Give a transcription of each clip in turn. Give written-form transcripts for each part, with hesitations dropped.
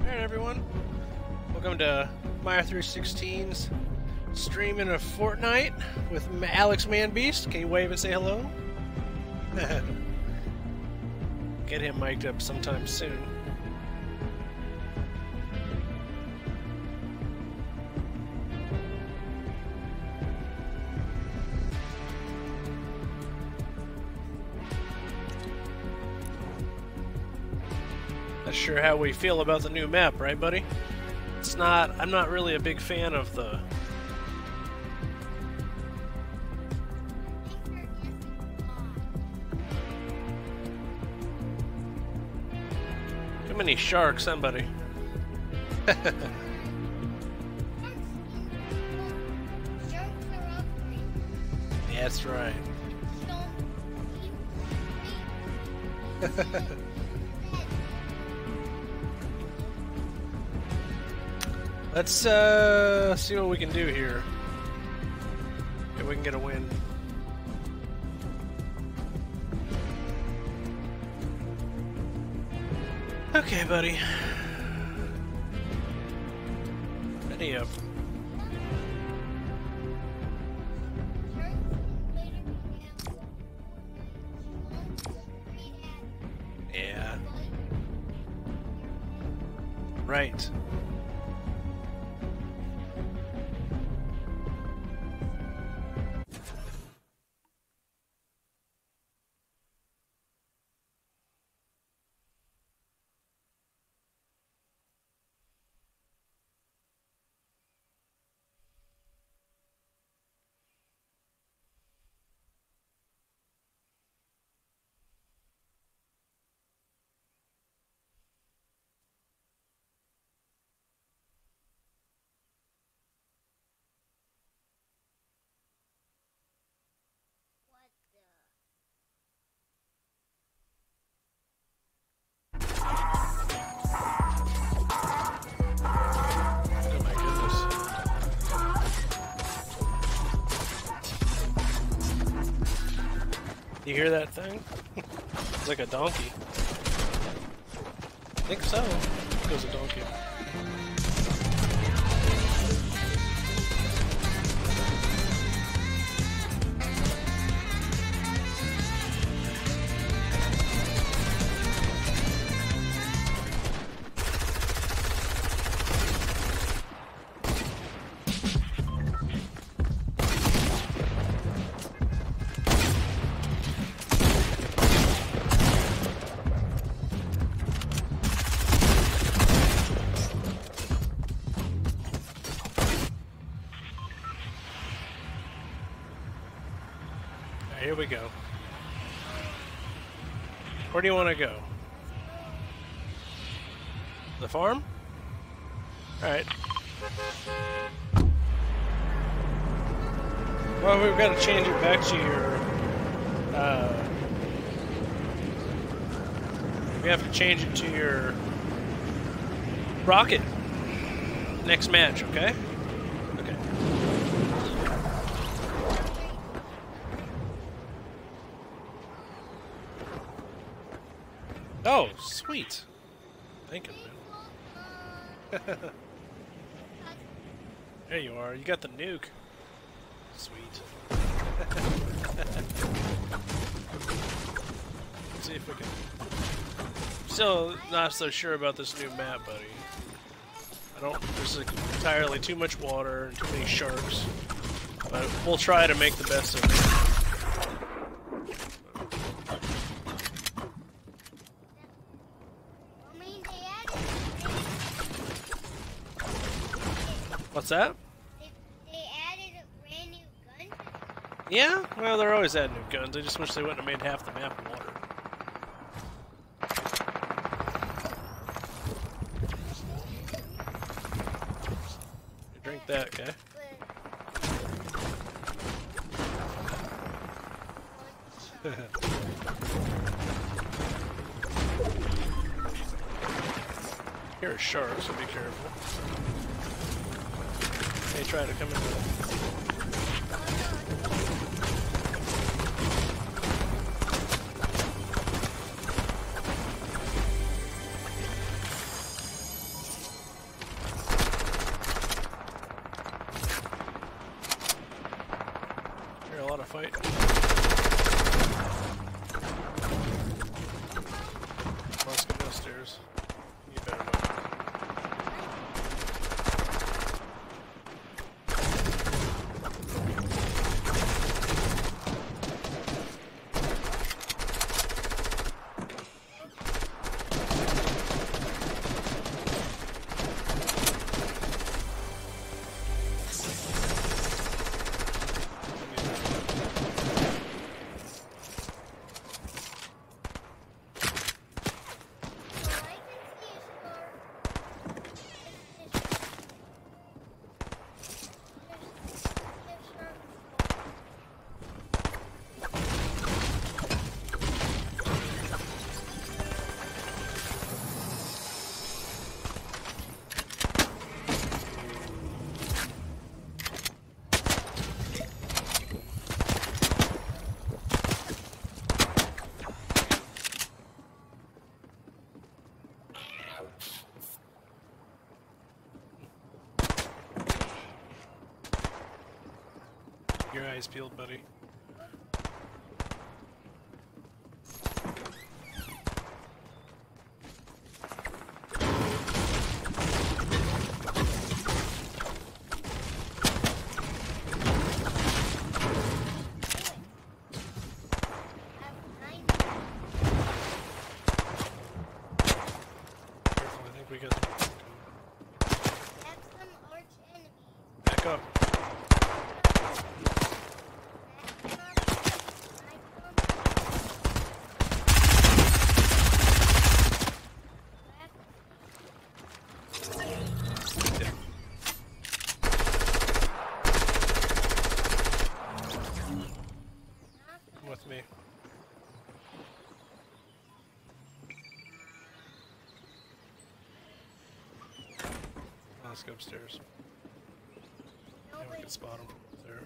Alright everyone, welcome to Maya316's streaming of Fortnite with Alex Manbeast. Can you wave and say hello? Get him mic'd up sometime soon. Not sure how we feel about the new map, right, buddy? I'm not really a big fan of the... Too many sharks, somebody. That's right. Let's see what we can do here. If we can get a win. Okay, buddy. Ready up. Yeah. Right. You hear that thing? It's like a donkey. I think so. It goes a donkey. Here we go. Where do you want to go? The farm? Alright. Well, we've got to change it back to your... we have to change it to your... rocket. Next match, okay? Okay. Oh, sweet. Thank you, man. There you are. You got the nuke. Sweet. Let's see if we can... Still not so sure about this new map, buddy. There's entirely too much water and too many sharks. But we'll try to make the best of it. What's that? They added a brand new gun? Yeah? Well, they're always adding new guns. I just wish they wouldn't have made half the map water. You drink that, okay? Here are sharks, so be careful. They try to come in. eyes peeled, buddy. Careful, I think we got back up. Yeah. Come with me. Let's go upstairs. Yeah, we can spot him from up there.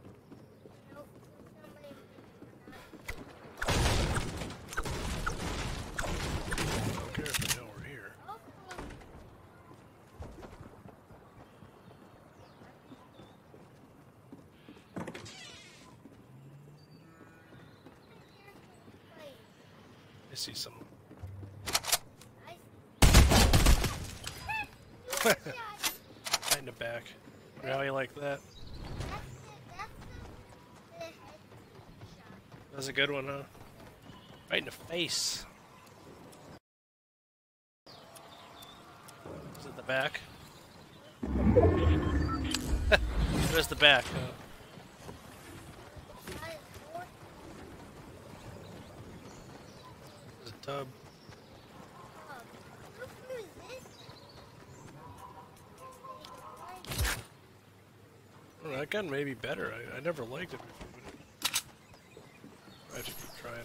I don't care if they know we're here. I see someone. Right in the back. Wonder how you like that. That was a good one, huh? Right in the face. Is it the back? There's the back, huh? There's a tub. Oh, that gun may be better. I never liked it before. But I just keep trying.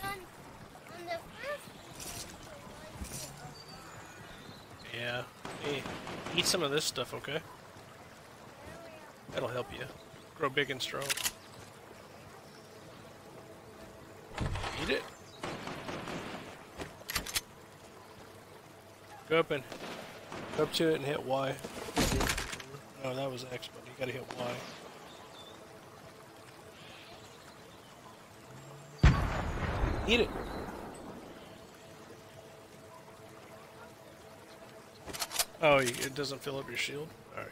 Yeah. Hey, eat some of this stuff, okay? That'll help you grow big and strong. Eat it. Go up to it and hit Y. Oh, that was X, but you gotta hit Y. Eat it. Oh, it doesn't fill up your shield? Alright,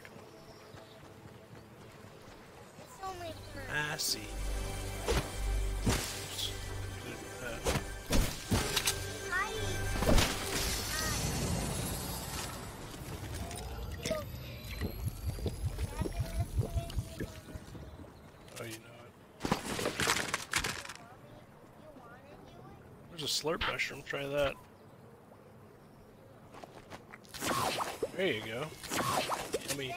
come on. I see. Oops. Oh, you know it. There's a slurp mushroom. Try that. There you go. Yummy.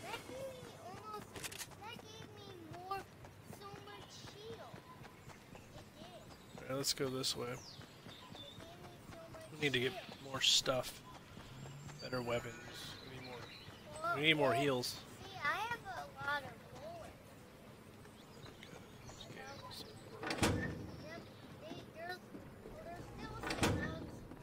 Alright, let's go this way. We need to get more stuff. Better weapons. We need more heals. See, I have a lot of bullets. Yep, there's still some bugs.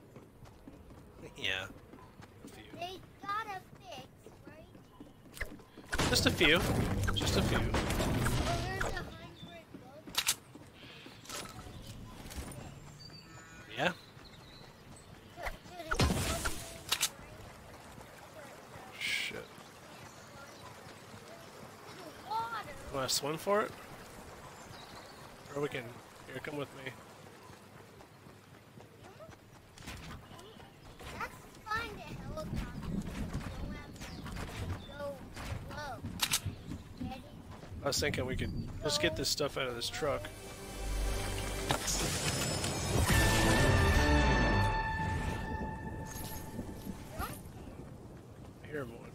Yeah. A few. They gotta fix, right? Just a few. Just a few. Oh, there's 100 bugs. Yeah. Shit. You wanna swim for it? Or we can... Here, come with me. Let's find a helicopter. Don't have to go low. Ready? I was thinking we could... Let's get this stuff out of this truck. I hear more.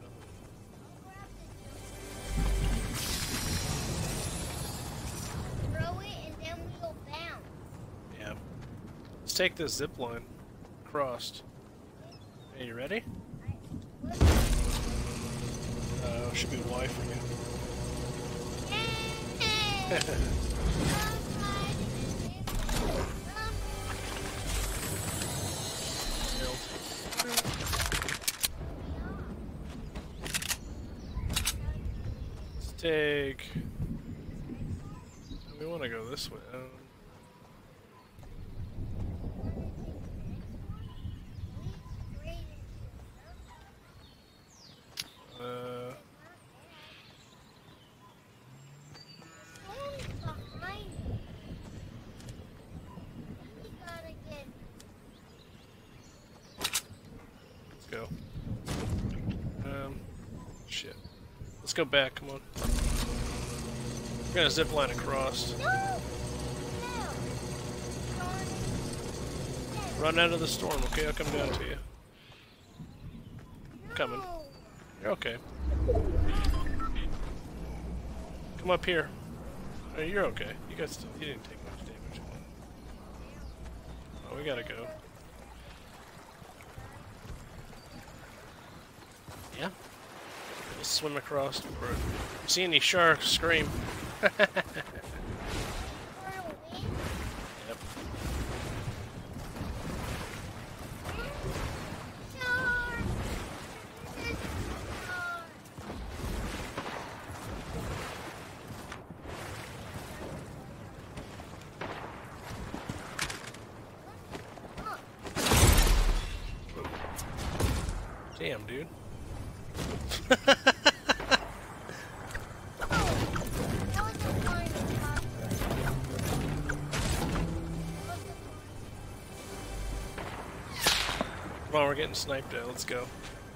Throw it and then we'll bounce. Yeah. Let's take this zip line crossed. Hey, you ready? Should be Y for you. Let's take want to go this way. Uh, let's go. Shit. Let's go back, come on. We're gonna zip line across. Run out of the storm, okay? I'll come down to you. I'm coming. You're okay. Come up here. Oh, you're okay. You didn't take much damage. Oh, we gotta go. Yeah. We'll swim across for it. See any sharks? Scream. Yep. Damn, dude. Come on, we're getting sniped at. Let's go.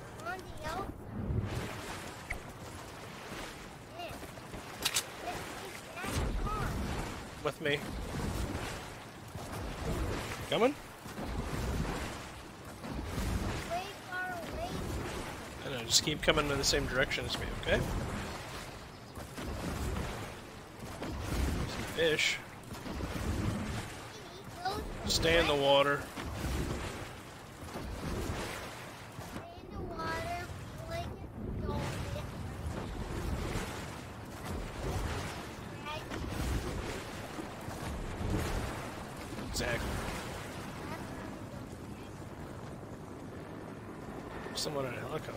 With me. Coming? I know, just keep coming in the same direction as me, okay? Some fish. Stay in the water. Exactly. Someone in a helicopter.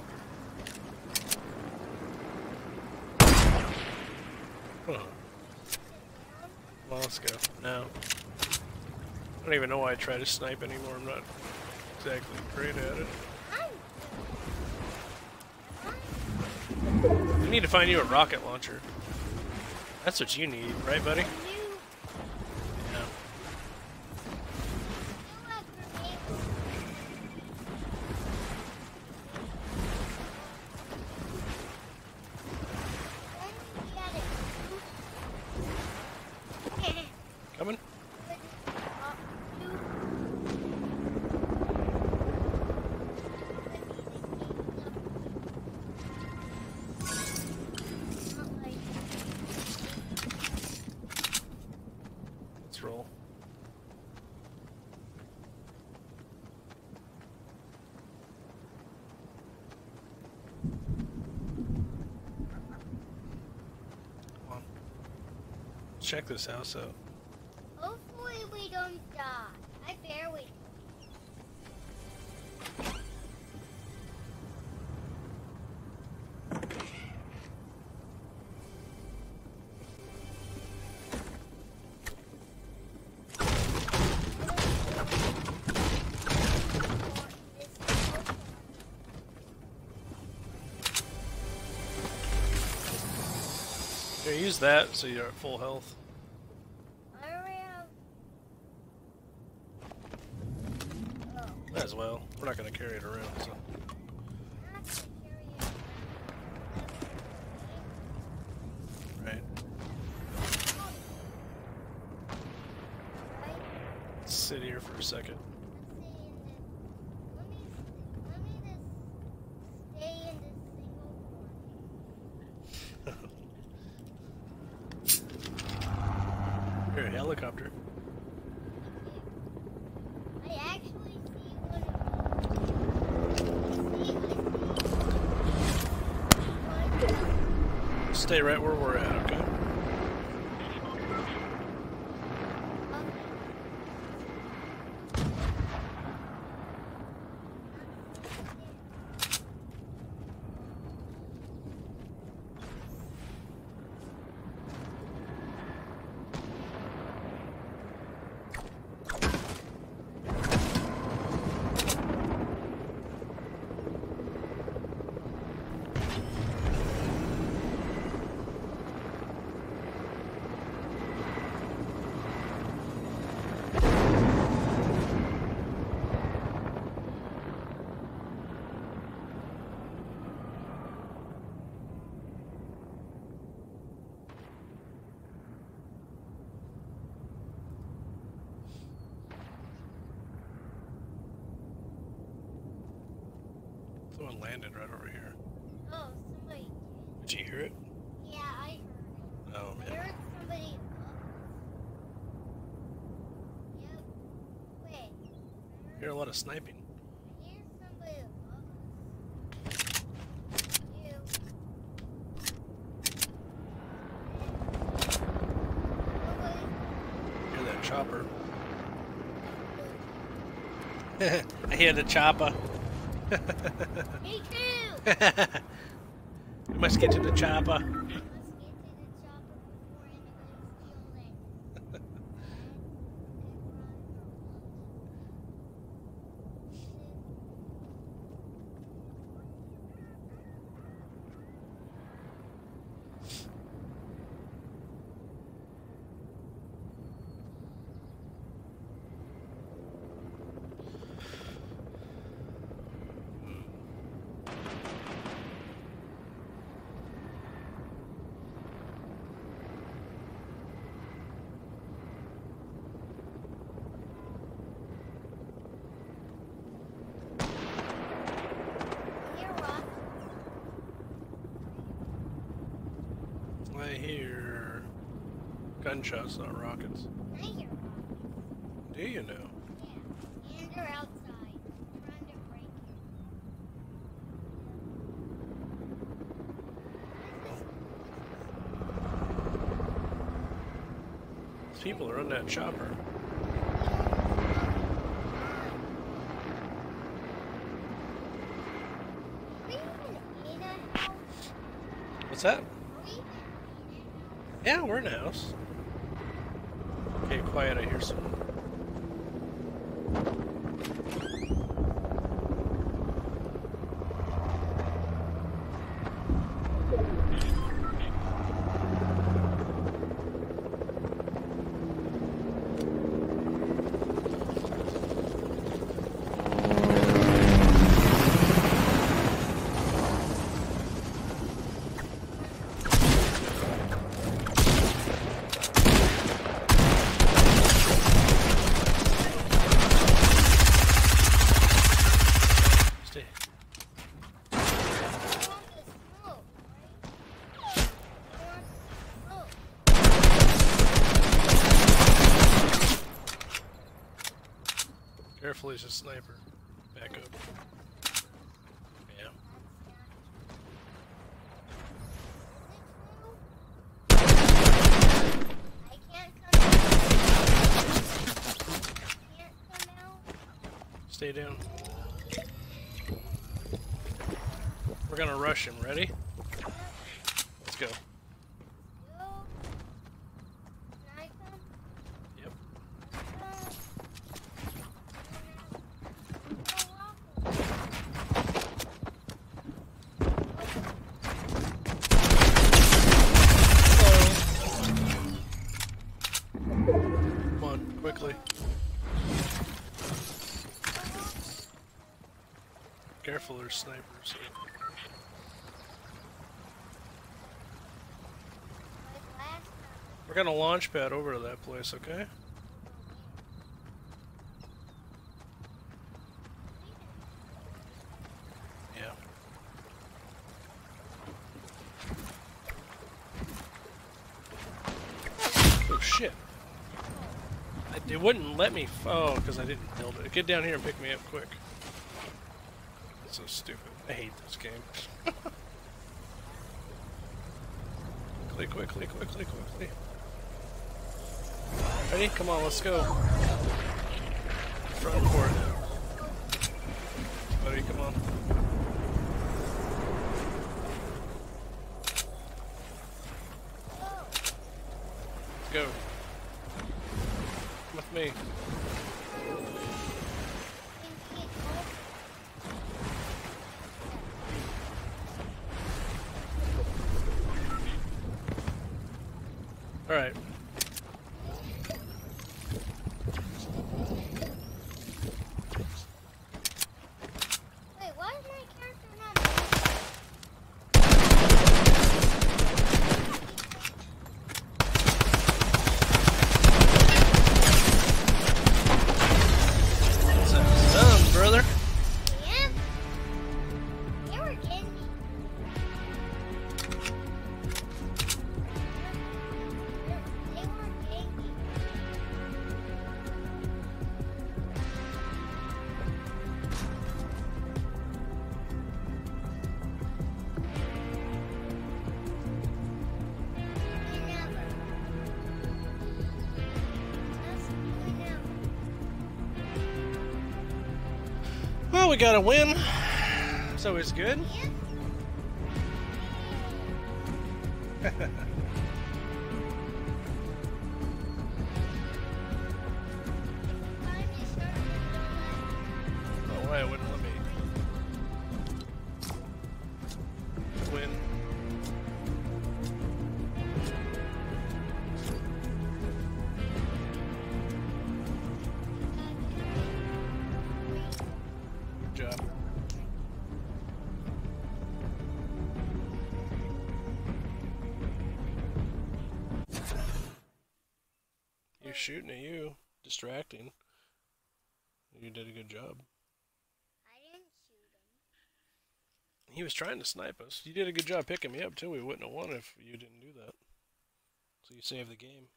Huh. Well, let's go. No. I don't even know why I try to snipe anymore. I'm not exactly great at it. I need to find you a rocket launcher. That's what you need, right, buddy? Yeah. Coming? Let's roll. Come on. Check this house out. Hopefully we don't die. I barely. Here, use that so you're at full health. I already have. Oh. Might as well. We're not going to carry it around, so. Right. Let's sit here for a second. Here, a helicopter. I actually see one. Stay right where we're at, okay? Someone landed right over here. Oh, somebody. Did you hear it? Yeah, I heard it. Oh I man. heard somebody. Yep. Wait. I hear a lot of sniping. I hear somebody above us. You. Nobody. Hear that chopper. I hear the chopper. Me too. We must get to the chopper. Let's get to the chopper before anybody steals it. Here, Rock. I hear gunshots, not rockets. I hear rockets. Do you know? Yeah. And they're outside. Trying to break it. These people are on that chopper. Are we even in a house? What's that? Are we even in a house? Yeah, we're in a house. Okay, quiet, I hear someone. Stay. I want the smoke, right? I want smoke. Careful, he's a sniper. Back up. Yeah. I can't come out. Can't come out. Stay down. We're gonna rush him. Ready? Let's go. Go. Can I come? Yep. Come on, quickly. Careful, there's snipers. We're gonna launch pad over to that place, okay? Yeah. Oh shit. It wouldn't let me. Oh, because I didn't build it. Get down here and pick me up quick. That's so stupid. I hate this game. Quickly. Ready? Come on, let's go. Run for it. Buddy, come on. Let's go. Come with me. Alright. Wait, why is my character not moving? Done, brother. Yeah? we got a win. It's always good. Oh, why it wouldn't let me win. Good job. You're shooting at you, distracting. You did a good job. I didn't shoot him. He was trying to snipe us. You did a good job picking me up too. We wouldn't have won if you didn't do that. So you saved the game.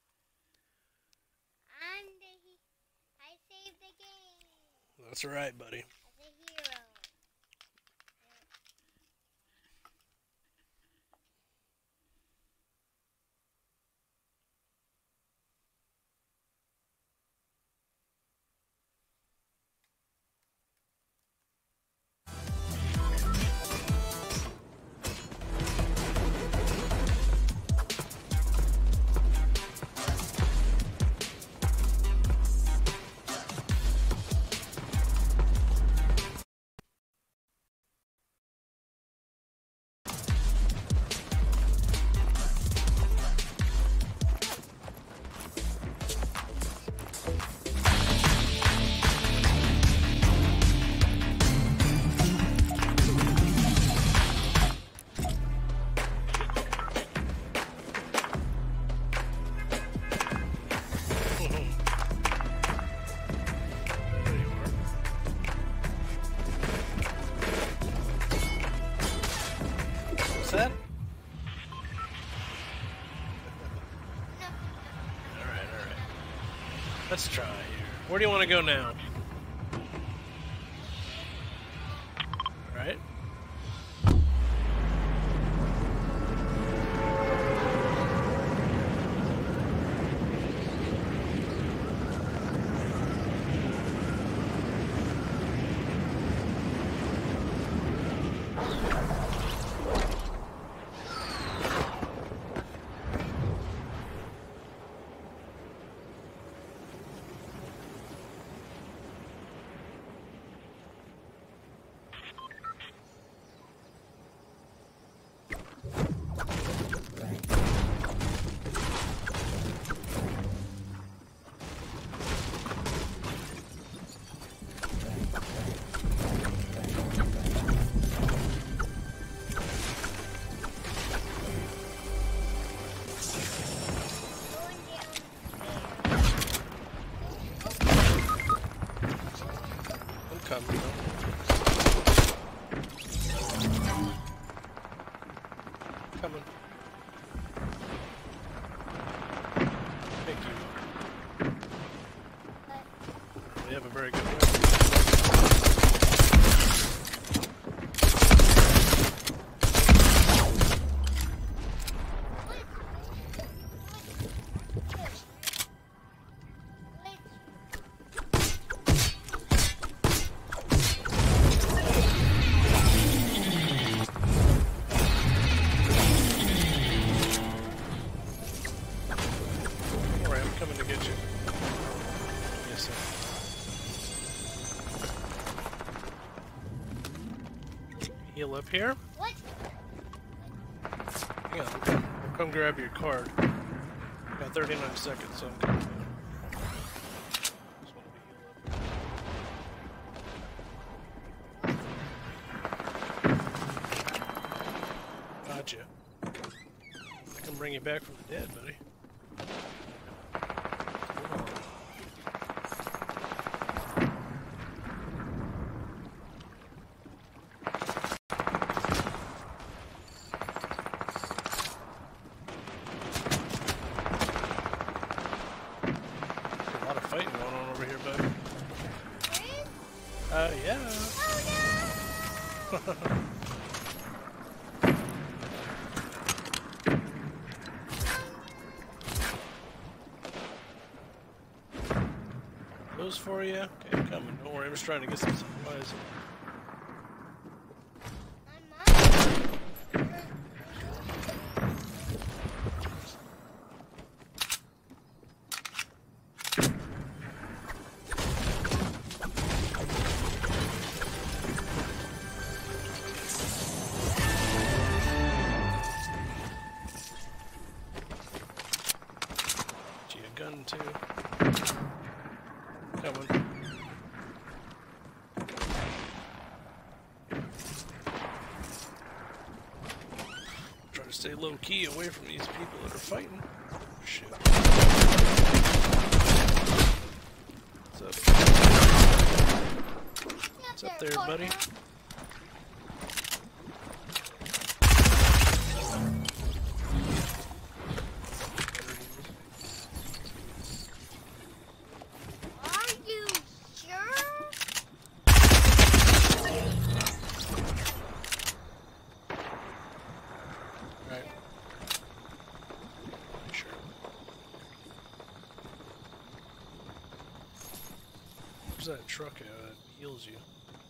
I saved the game. That's right, buddy. As a hero. There you are. What's that? Alright. Let's try here. Where do you want to go now? Alright. Going down. I'm coming. Coming. Thank you. We have a very good win. Alright, I'm coming to get you. Yes, sir. Heal up here. What? Hang on, I'll come grab your card. Got 39 seconds, so I'm coming. Just wanna be healed up. Gotcha. I can bring you back from the dead, buddy. A lot of fighting going on over here, buddy. There is? Yeah. Oh no! Those for for you? Okay, I'm coming. Don't worry, I'm just trying to get some supplies. Gun too. Coming. Try to stay low key away from these people that are fighting. Shit. What's up? What's up there, buddy? Where's that truck at that heals you?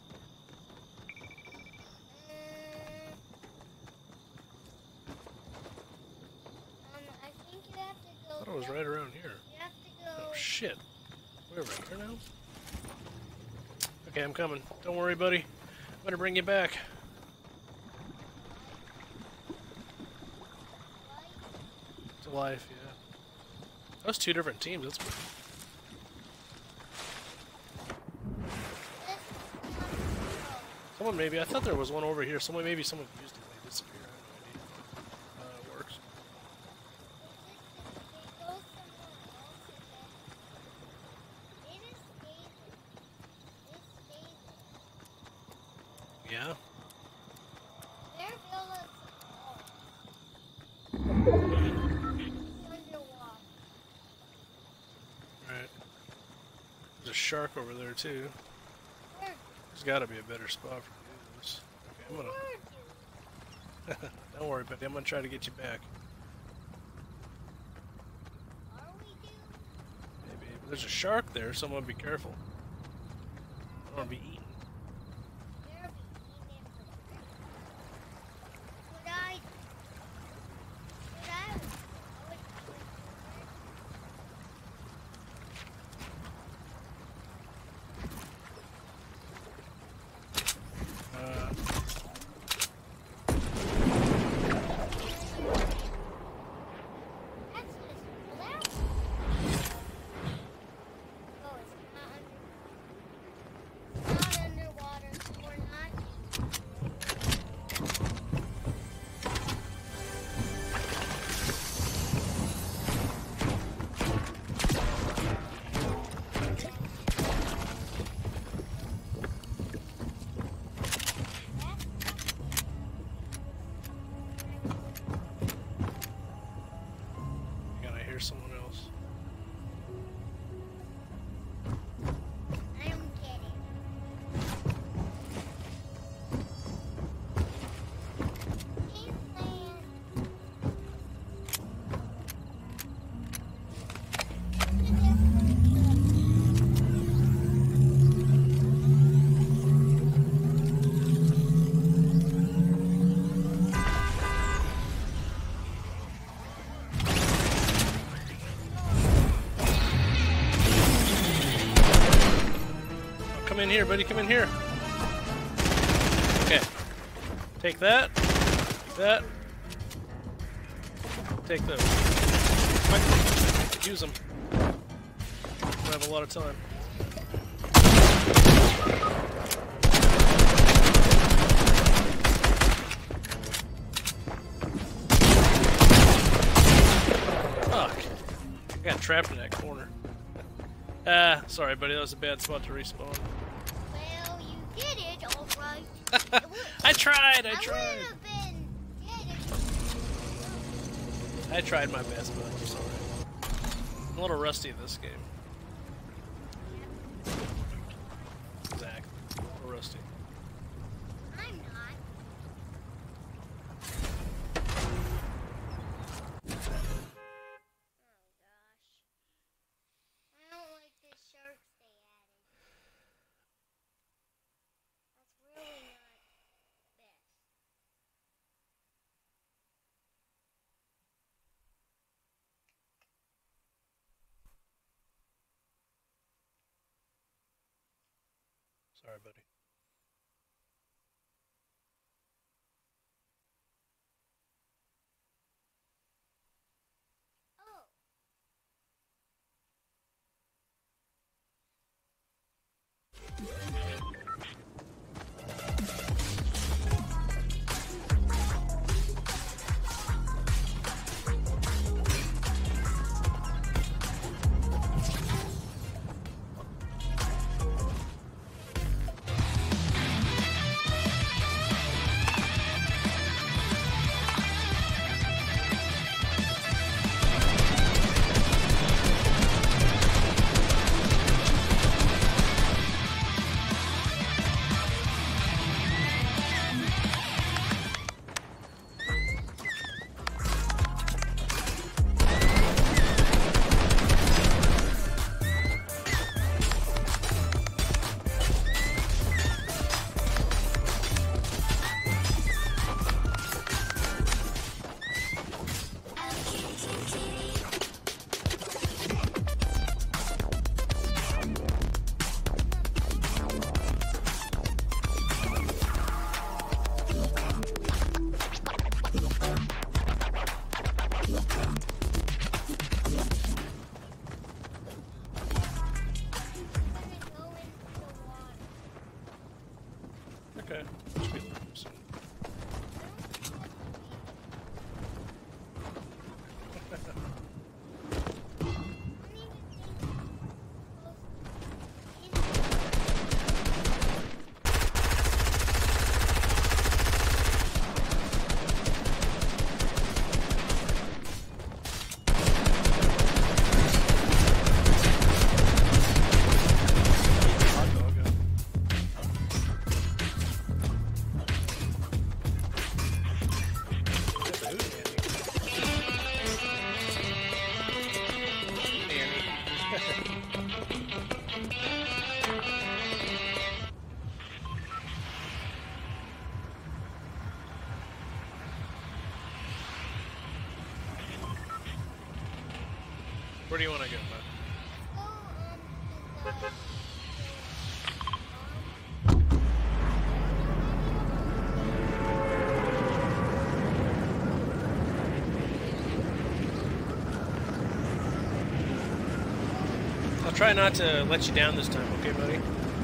I think you have to go. I thought it was right around here. You have to go. Oh shit. Where right here now? Okay, I'm coming. Don't worry, buddy. I'm gonna bring you back. To life, yeah. That was 2 different teams, that's weird. Someone maybe, I thought there was one over here. Someone used it and they disappeared. I have no idea how it works. Yeah? Alright. There's a shark over there too. There's gotta be a better spot for this. Okay, I'm gonna... Don't worry, buddy. I'm gonna try to get you back. Maybe. There's a shark there, so I'm gonna be careful. I don't wanna be eaten. Someone else. I'm kidding. Come in here, buddy. Come in here. Okay. Take that. Take that. Take those. Quick. Use them. I have a lot of time. Fuck. I got trapped in that corner. Ah, sorry, buddy. That was a bad spot to respawn. Well, you did it, alright. I tried. I tried my best, but I'm sorry. I'm a little rusty at this game. Exactly. A little rusty. I'm not. Oh gosh. I don't like this shark stay at it. Sorry, buddy. Oh. Okay. Where do you want to go, bud? I'll try not to let you down this time, okay, buddy?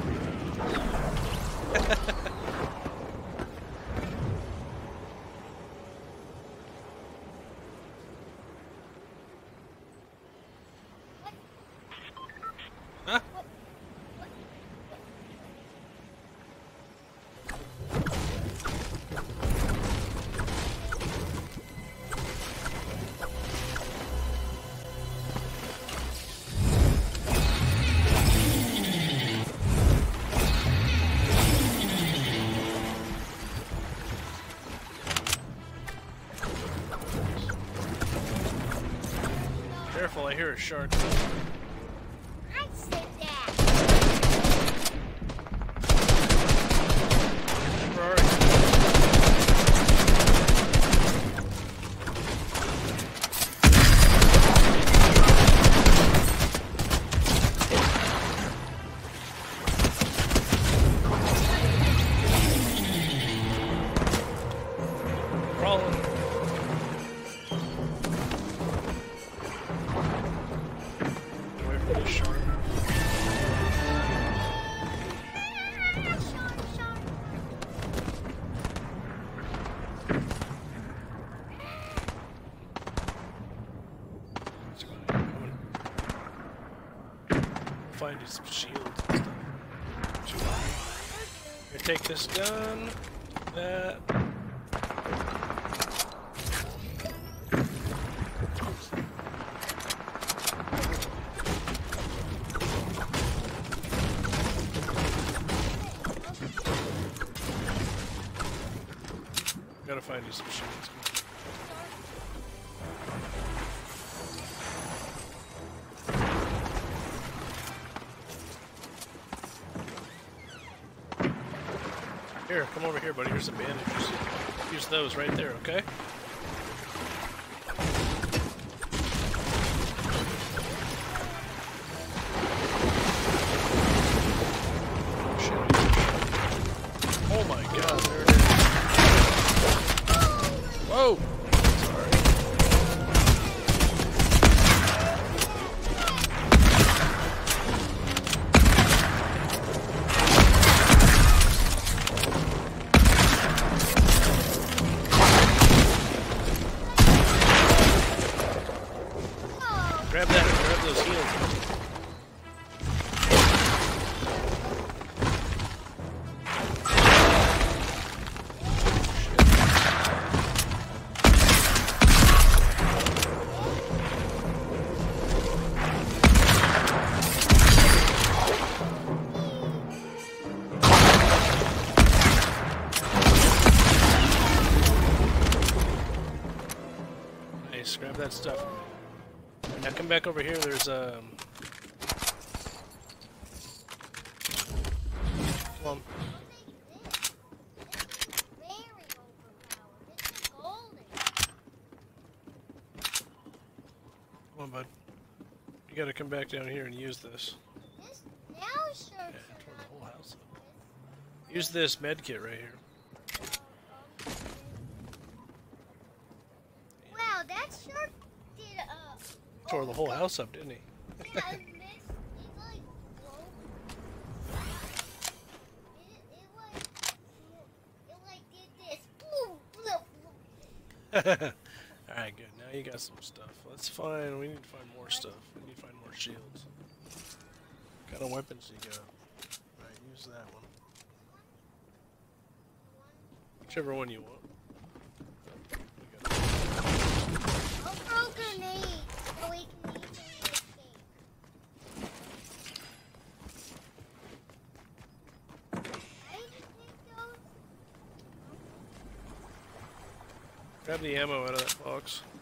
Huh? Careful, I hear a shark. I said that. Where are you? Crawling. Away from the shark. It's fine. I'm gonna find you some shields and stuff. Here, take this gun. That. Gotta find you some shields. Here, come over here, buddy. Here's some bandages. Use those right there, okay? Shit. my god, there it is. Whoa! Grab that, grab those heals. Nice, grab that stuff. Now come back over here, there's come on. Very overpowered. This is golden. Come on, bud. You gotta come back down here and use this. This now sharks Yeah, are turn the whole not house up. Use this med kit right here. Wow, that shark did Tore the whole house up, didn't he? yeah, it missed. It like broke. It like did this. Boom, boom, boom. Alright, good. Now you got some stuff. That's fine. We need to find more stuff. We need to find more shields. What kind of weapons do you got? Alright, use that one. Whichever one you want. We got I'll throw grenades so we can easily escape. I just think those. Grab the ammo out of that box.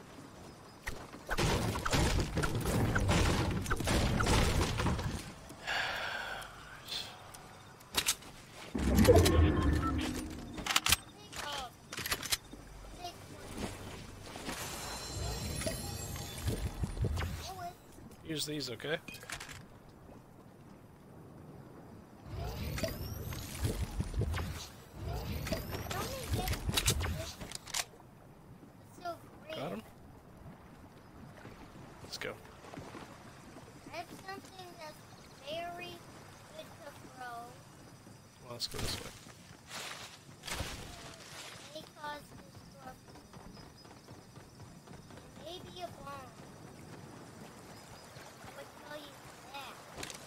Use these, okay? Got him? Let's go. I have something that's very good to throw. Well, let's go this way. May cause destruction. Maybe a bomb. I would tell you that.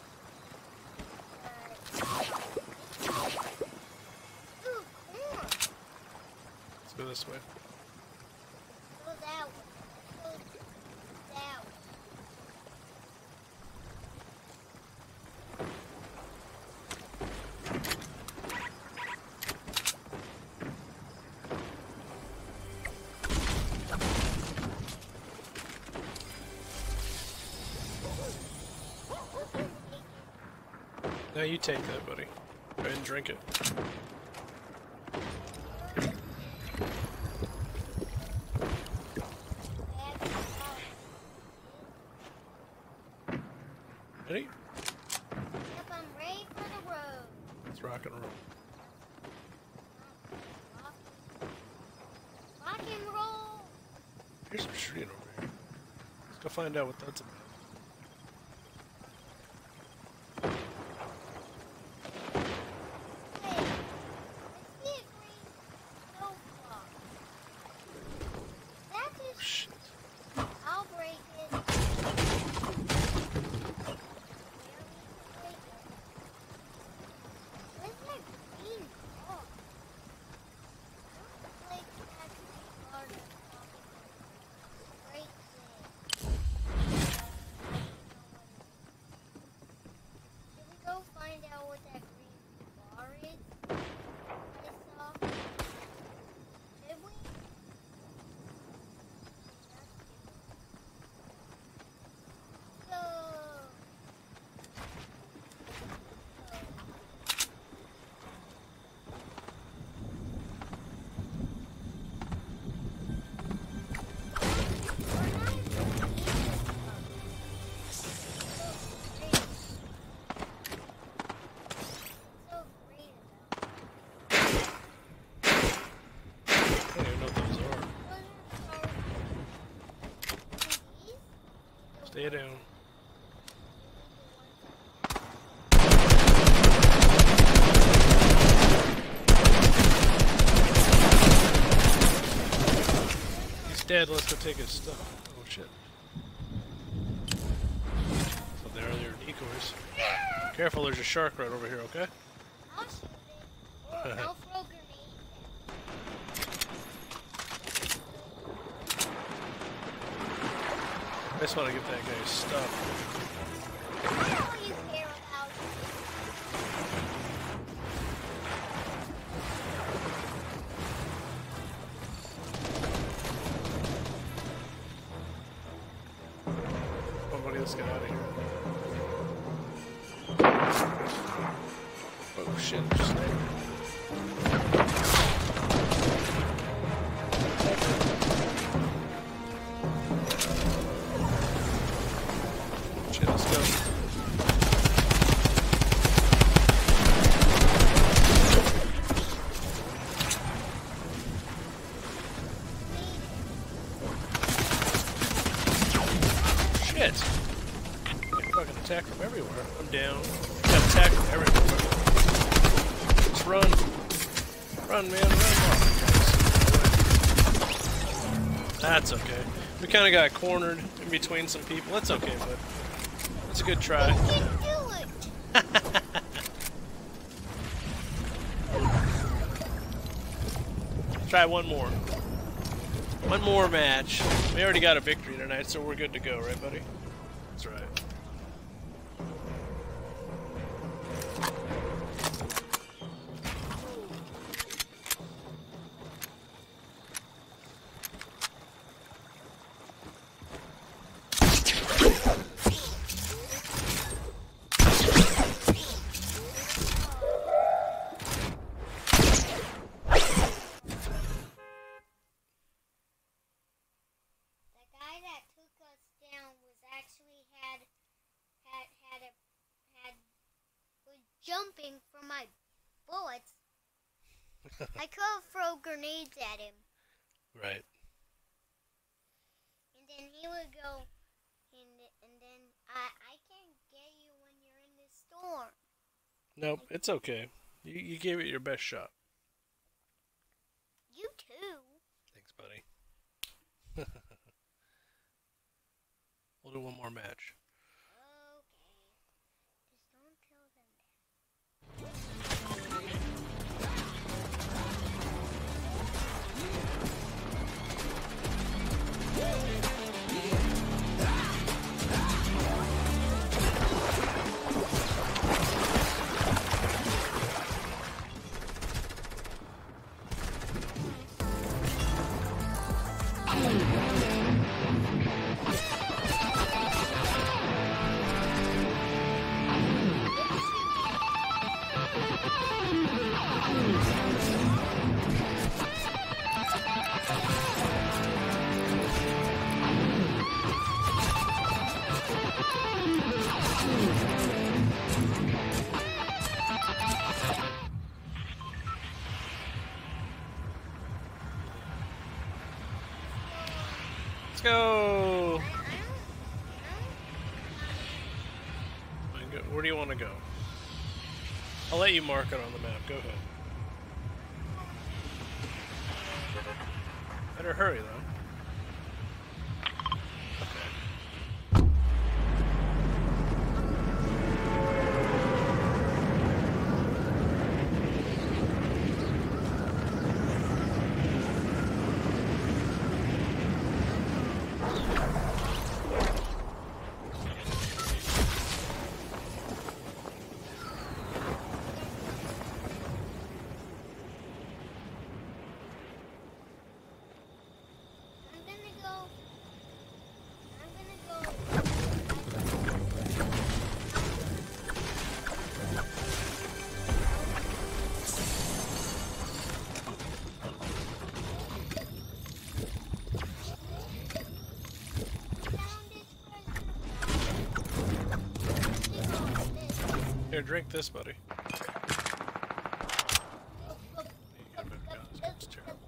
Ooh, corn. Let's go this way. Go that way. Go that way. Now you take that, buddy. Go ahead and drink it. Ready? Yep, I'm ready for the road. Let's rock and roll. Rock and roll. Here's some shooting over here. Let's go find out what that's about. Hey, I see a green snowfall. That Oh, is. shit. I'll break it. Where's that green ball? Like that's the garden. Break it. Stay down. He's dead. Let's go take his stuff. Oh shit. So there are your decoys. Careful, there's a shark right over here, okay? I'll shoot it. Or I'll throw grenades I just want to get that guy's stuff. at him. What do you care about? Oh, buddy, let's get out of here. Oh shit, just shit, let's go. Shit! Get fucking attacked from everywhere. I'm down. Got attacked from everywhere. Just run. Run, man, run. Oh, that's okay. We kind of got cornered in between some people. That's okay, but that's a good try. You can do it. Try one more. One more match. We already got a victory tonight, so we're good to go, right, buddy? That's right. The guy that took us down was actually was jumping for my bullets. I could throw grenades at him, Right. and then he would go, and then I can't get you when you're in this storm. Nope, it's okay. You gave it your best shot. You too. Thanks, buddy. We'll do one more match. Okay. Just don't tell them that. Let's go! Where do you want to go? I'll let you mark it on the map. Go ahead. Better hurry, though. Here, drink this, buddy. It's terrible.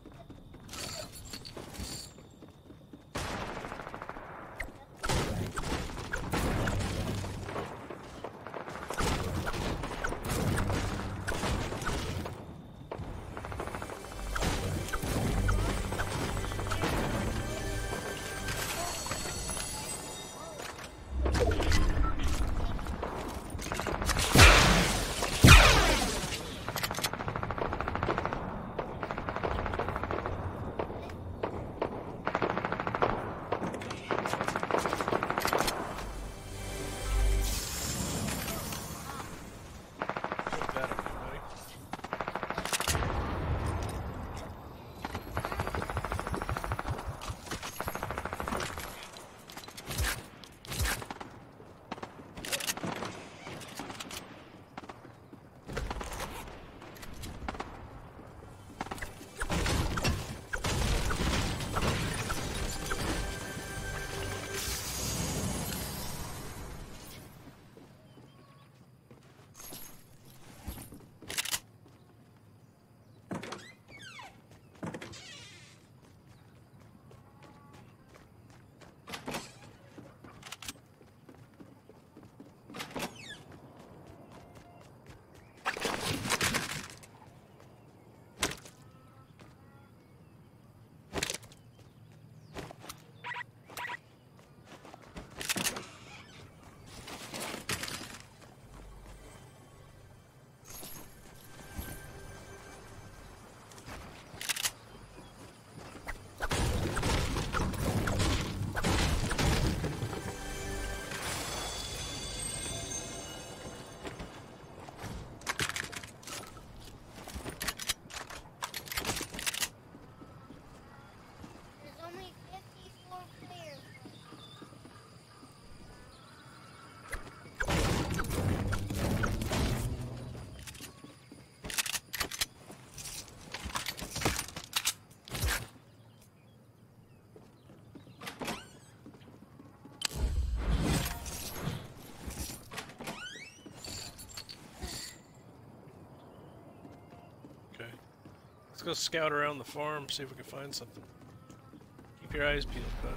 Let's go scout around the farm, see if we can find something. Keep your eyes peeled, bud.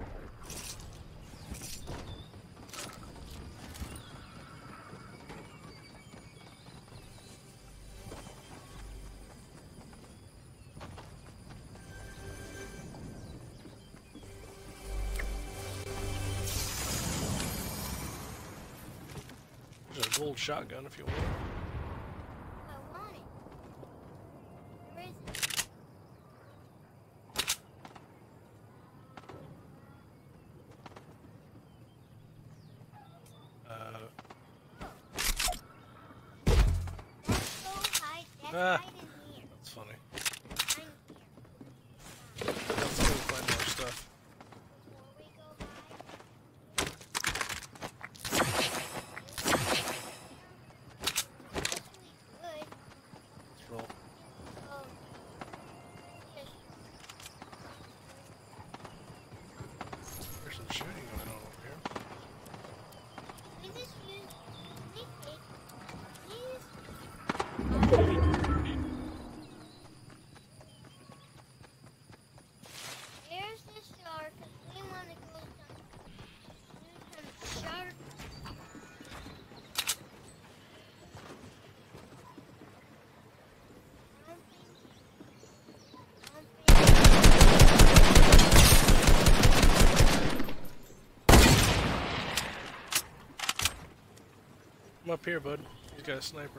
There's a gold shotgun if you want it. I want it. Where is it? That's so high. That's Ah. hide in here. That's funny. I'm here. Let's go find more stuff. Before we go hide. Yes, we could. Let's roll. Oh, just There's some shooting going on over here. we just use sneak peek. There's the shark, 'cause we want to go do some shark. I'm up here, bud. He's got a sniper.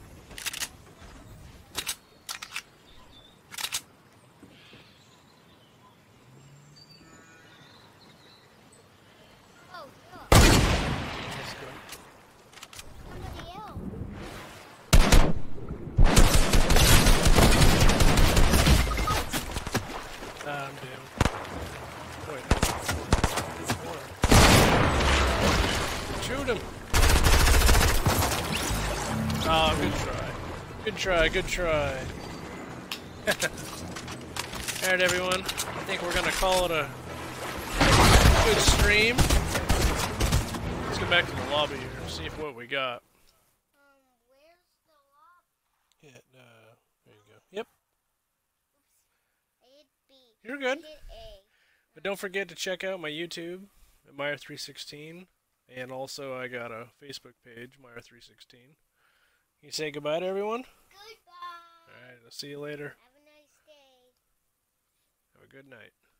Oh, look, Let's go. somebody else. Ah, I'm down. Wait. More. Shoot him! Oh, good try. Good try, good try. Alright, everyone. I think we're gonna call it a good stream. Let's go back to the lobby here and see if what we got. Where's the lock? Hit, there you go. Yep, I hit B. you're good. I hit A. But don't forget to check out my YouTube at Meyer316. And also, I got a Facebook page, Meyer316. Can you say goodbye to everyone? Goodbye. Alright, I'll see you later. Have a nice day. Have a good night.